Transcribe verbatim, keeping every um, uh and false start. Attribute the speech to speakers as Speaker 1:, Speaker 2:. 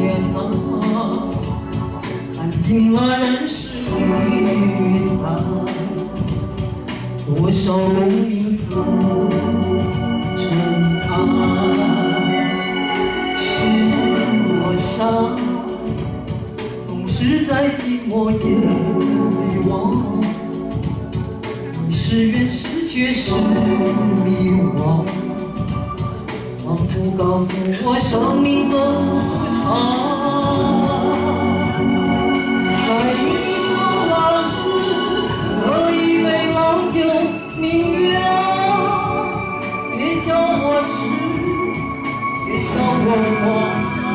Speaker 1: 眼啊，看尽了人世离散，多少功名似尘埃，是我伤，总是在寂寞夜里望。 是缘是却是迷惘，仿佛告诉我生命多长。爱你说往事，我以为老旧明月啊，别笑我痴，别笑我狂。